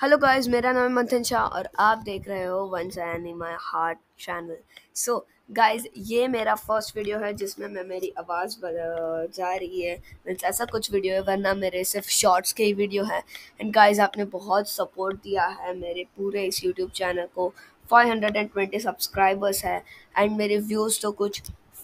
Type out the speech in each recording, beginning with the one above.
Hello guys, मेरा नाम है मंथन शाह और आप देख रहे हो once and in my heart channel. So guys, ये मेरा फर्स्ट वीडियो है जिसमें मैं मेरी आवाज़ जा रही है। मीन्स ऐसा कुछ वीडियो है, वरना मेरे सिर्फ शॉर्ट्स के ही वीडियो है। एंड गाइस, आपने बहुत सपोर्ट दिया है मेरे पूरे इस यूट्यूब चैनल को। 520 सब्सक्राइबर्स है एंड मेरे व्यूज़ तो कुछ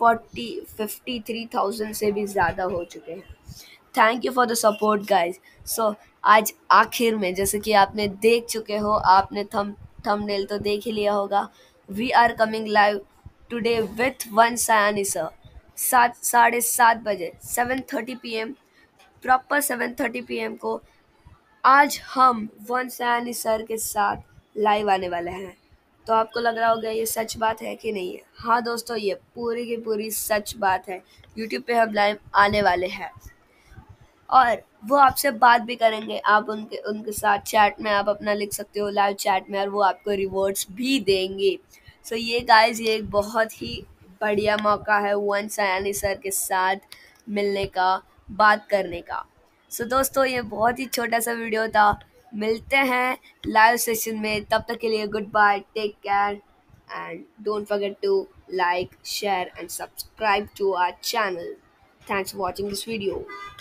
53,000 से भी ज़्यादा हो चुके हैं। Thank you for the support guys. So आज आखिर में, जैसे कि आपने देख चुके हो, आपने थंबनेल तो देख ही लिया होगा। We are coming live today with one Sayani sir. 7:30 बजे 7:30 PM, प्रॉपर 7:30 PM को आज हम वन सयानी सर के साथ लाइव आने वाले हैं। तो आपको लग रहा होगा ये सच बात है कि नहीं है। हाँ दोस्तों, ये पूरी की पूरी सच बात है। यूट्यूब पे हम लाइव आने वाले हैं और वो आपसे बात भी करेंगे। आप उनके उनके साथ चैट में आप अपना लिख सकते हो, लाइव चैट में, और वो आपको रिवॉर्ड्स भी देंगे। सो ये गाइस, ये एक बहुत ही बढ़िया मौका है वन सयानी सर के साथ मिलने का, बात करने का। सो दोस्तों, ये बहुत ही छोटा सा वीडियो था। मिलते हैं लाइव सेशन में। तब तक के लिए good bye, take care, and don't forget to like, share and subscribe to our channel. Thanks for watching this video.